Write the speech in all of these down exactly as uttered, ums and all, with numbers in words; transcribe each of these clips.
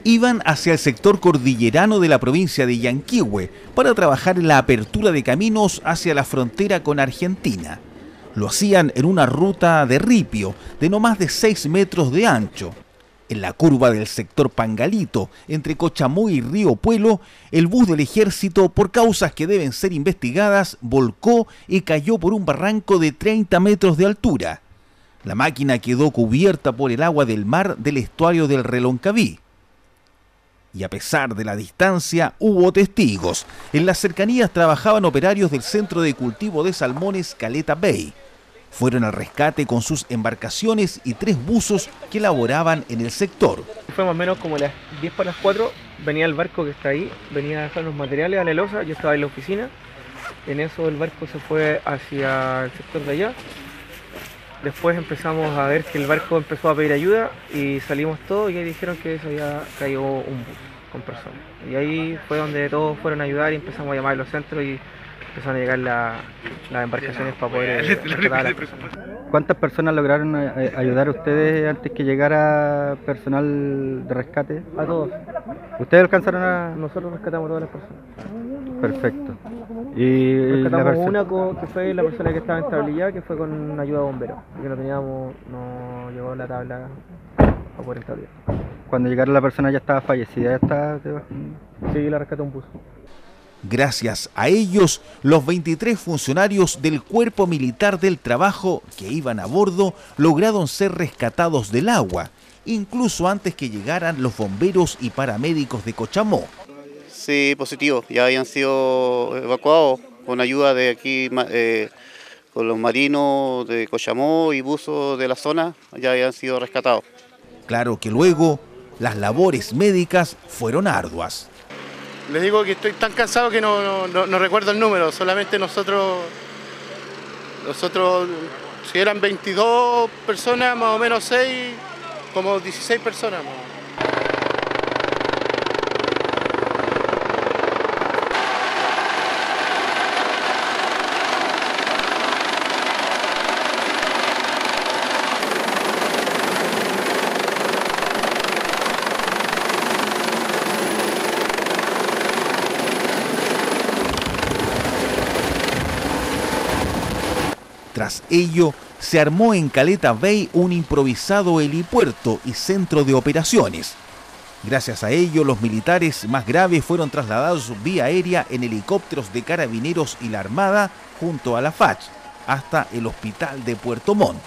iban hacia el sector cordillerano de la provincia de Yanquihue para trabajar en la apertura de caminos hacia la frontera con Argentina. Lo hacían en una ruta de ripio de no más de seis metros de ancho. En la curva del sector Pangalito, entre Cochamó y Río Puelo, el bus del ejército, por causas que deben ser investigadas, volcó y cayó por un barranco de treinta metros de altura. La máquina quedó cubierta por el agua del mar del estuario del Reloncaví. Y a pesar de la distancia, hubo testigos. En las cercanías trabajaban operarios del Centro de Cultivo de Salmones Caleta Bay. Fueron al rescate con sus embarcaciones y tres buzos que laboraban en el sector. Fue más o menos como las diez para las cuatro, venía el barco que está ahí, venía a dejar los materiales a la losa, yo estaba en la oficina. En eso el barco se fue hacia el sector de allá. Después empezamos a ver que el barco empezó a pedir ayuda y salimos todos y ahí dijeron que se había caído un bus con personas. Y ahí fue donde todos fueron a ayudar y empezamos a llamar a los centros y empezaron a llegar la, las embarcaciones para poder rescatar a las personas. ¿Cuántas personas lograron ayudar a ustedes antes que llegara personal de rescate? A todos. ¿Ustedes alcanzaron a...? Nosotros rescatamos a todas las personas. Perfecto. Y rescatamos una que fue la persona que estaba en tablilla, que fue con ayuda de bomberos, porque no teníamos, no llegó la tabla para poder entablillar. Cuando llegaron la persona ya estaba fallecida, ya estaba... Sí, la rescató un bus. Gracias a ellos, los veintitrés funcionarios del Cuerpo Militar del Trabajo que iban a bordo lograron ser rescatados del agua, incluso antes que llegaran los bomberos y paramédicos de Cochamó. Sí, positivo, ya habían sido evacuados con ayuda de aquí, eh, con los marinos de Cochamó y buzos de la zona, ya habían sido rescatados. Claro que luego las labores médicas fueron arduas. Les digo que estoy tan cansado que no, no, no recuerdo el número, solamente nosotros, nosotros, si eran veintidós personas, más o menos seis, como dieciséis personas más. Tras ello, se armó en Caleta Bay un improvisado helipuerto y centro de operaciones. Gracias a ello, los militares más graves fueron trasladados vía aérea en helicópteros de Carabineros y la Armada junto a la F A C hasta el hospital de Puerto Montt.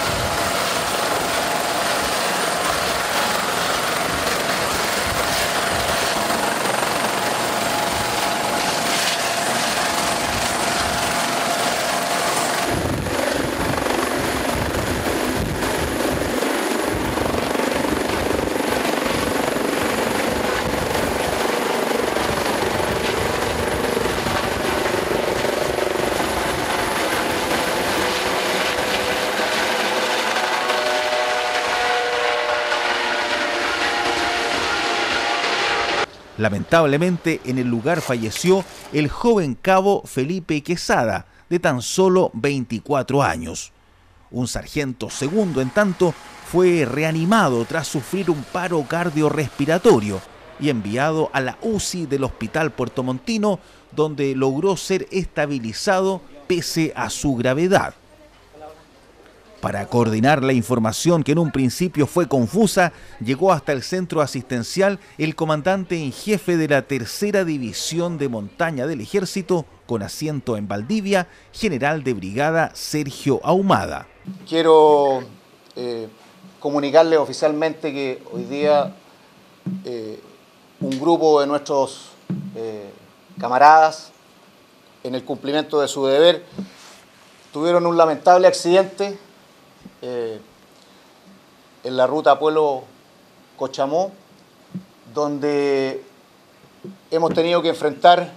Lamentablemente, en el lugar falleció el joven cabo Felipe Quesada, de tan solo veinticuatro años. Un sargento segundo, en tanto, fue reanimado tras sufrir un paro cardiorrespiratorio y enviado a la U C I del Hospital Puertomontino, donde logró ser estabilizado pese a su gravedad. Para coordinar la información que en un principio fue confusa, llegó hasta el centro asistencial el comandante en jefe de la tercera división de montaña del ejército, con asiento en Valdivia, general de brigada Sergio Ahumada. Quiero eh, comunicarles oficialmente que hoy día eh, un grupo de nuestros eh, camaradas, en el cumplimiento de su deber, tuvieron un lamentable accidente Eh, en la ruta Puelo-Cochamó, donde hemos tenido que enfrentar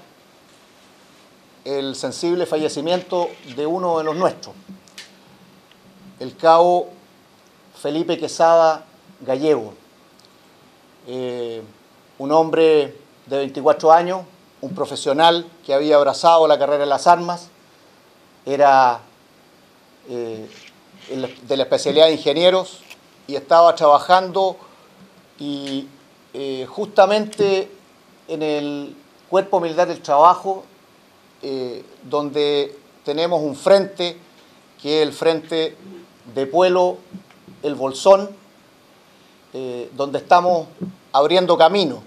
el sensible fallecimiento de uno de los nuestros, el cabo Felipe Quesada Gallego, eh, un hombre de veinticuatro años, un profesional que había abrazado la carrera de las armas, era eh, de la especialidad de ingenieros y estaba trabajando y eh, justamente en el Cuerpo Militar del Trabajo, eh, donde tenemos un frente, que es el frente de Puelo, el Bolsón, eh, donde estamos abriendo camino.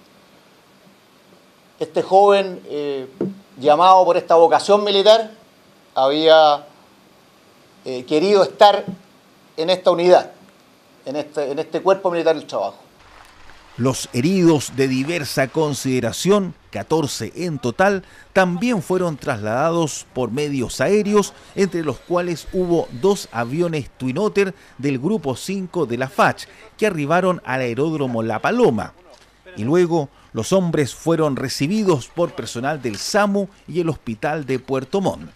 Este joven, eh, llamado por esta vocación militar, había eh, querido estar en esta unidad, en este, en este Cuerpo Militar del Trabajo. Los heridos de diversa consideración, catorce en total, también fueron trasladados por medios aéreos, entre los cuales hubo dos aviones Twin Otter del Grupo cinco de la F A C H, que arribaron al aeródromo La Paloma. Y luego los hombres fueron recibidos por personal del SAMU y el Hospital de Puerto Montt.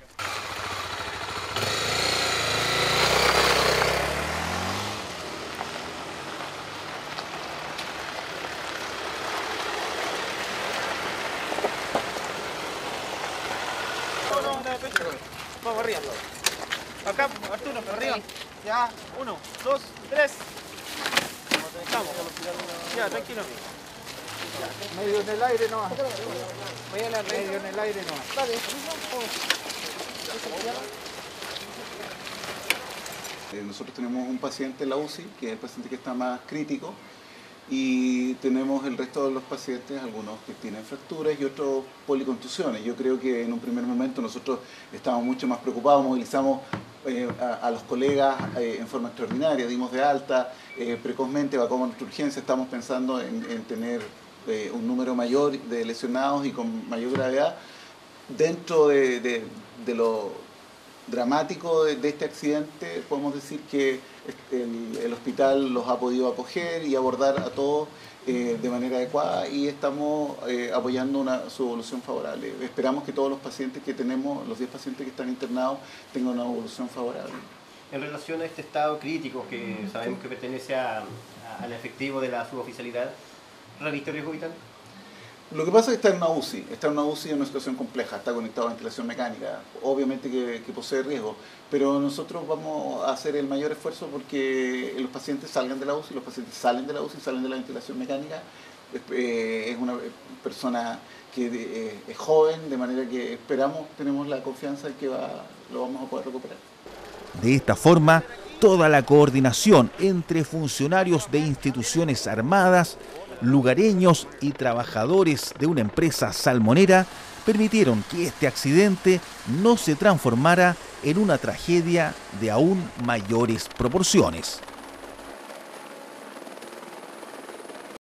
Vamos arriba. Acá, Arturo, arriba. Ya, uno, dos, tres. Vamos. Ya, tranquilo. Medio en el aire nomás. Medio en el aire nomás. Dale. Nosotros tenemos un paciente en la U C I, que es el paciente que está más crítico, y tenemos el resto de los pacientes, algunos que tienen fracturas y otros policontusiones. Yo creo que en un primer momento nosotros estábamos mucho más preocupados, movilizamos eh, a, a los colegas eh, en forma extraordinaria, dimos de alta, eh, precozmente evacuamos nuestra urgencia, estamos pensando en, en tener eh, un número mayor de lesionados y con mayor gravedad. Dentro de, de, de lo dramático de, de este accidente, podemos decir que el, el hospital los ha podido acoger y abordar a todos eh, de manera adecuada, y estamos eh, apoyando una, su evolución favorable. Esperamos que todos los pacientes que tenemos, los diez pacientes que están internados, tengan una evolución favorable. En relación a este estado crítico que sabemos que pertenece a, a, al efectivo de la suboficialidad, ¿reviste riesgo vital? Lo que pasa es que está en una U C I, está en una U C I en una situación compleja, está conectado a ventilación mecánica, obviamente que, que posee riesgo, pero nosotros vamos a hacer el mayor esfuerzo porque los pacientes salgan de la U C I, los pacientes salen de la U C I, salen de la ventilación mecánica. Eh, es una persona que eh, es joven, de manera que esperamos, tenemos la confianza de que va, lo vamos a poder recuperar. De esta forma, toda la coordinación entre funcionarios de instituciones armadas, lugareños y trabajadores de una empresa salmonera permitieron que este accidente no se transformara en una tragedia de aún mayores proporciones.